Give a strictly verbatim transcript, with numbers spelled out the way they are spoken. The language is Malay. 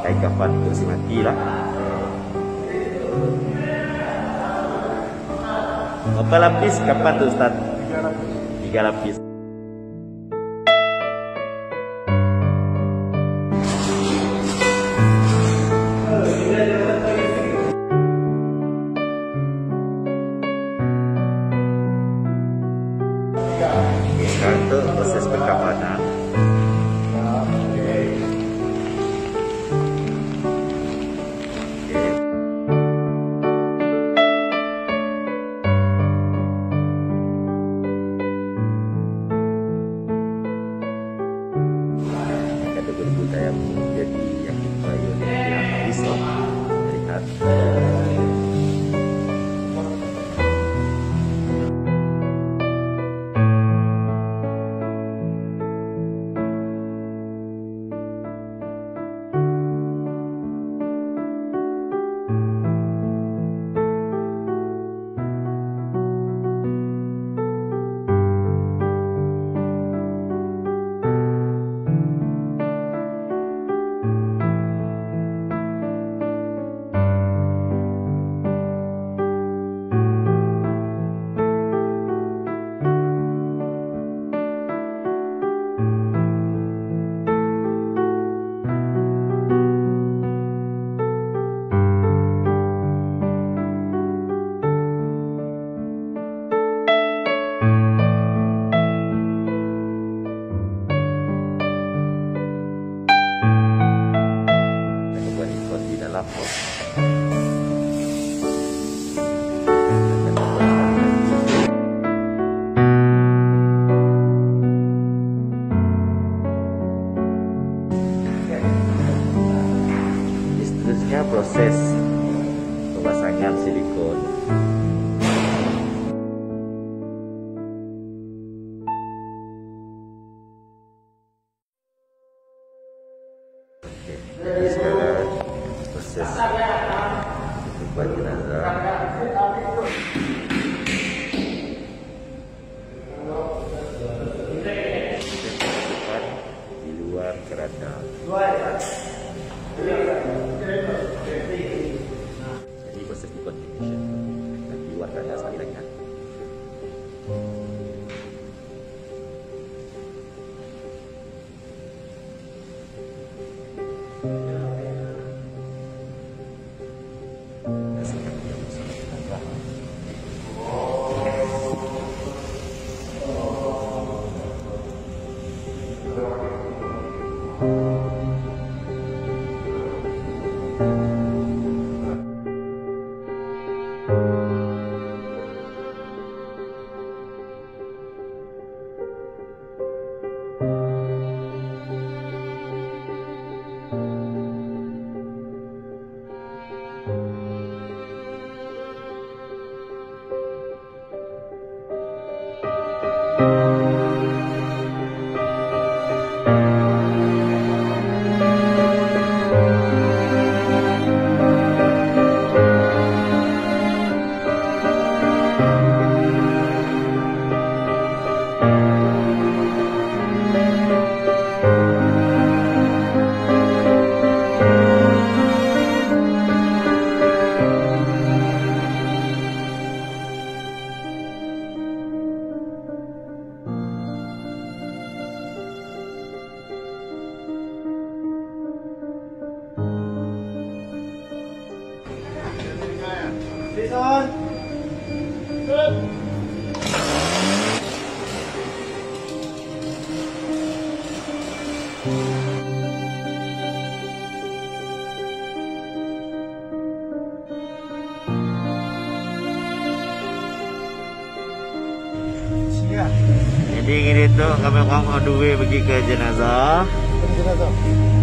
pakai kafan untuk si mati lah. Berapa lapis kafan tu Ustaz? Tiga lapis. Tiga lapis. Sekarang itu proses perkafanan. Kategori budaya menjadi yang dibayar yang bisa melihat. Seterusnya proses pemasangan silikon. Oke, jadi sekarang proses tutupan jenazah. Tutupan di luar keranda. Jadi proses decontamination dan di luar keranda sekali lagi. Jason. Good. Jadi gini tuh kami orang on the way pergi ke jenazah. Jenazah.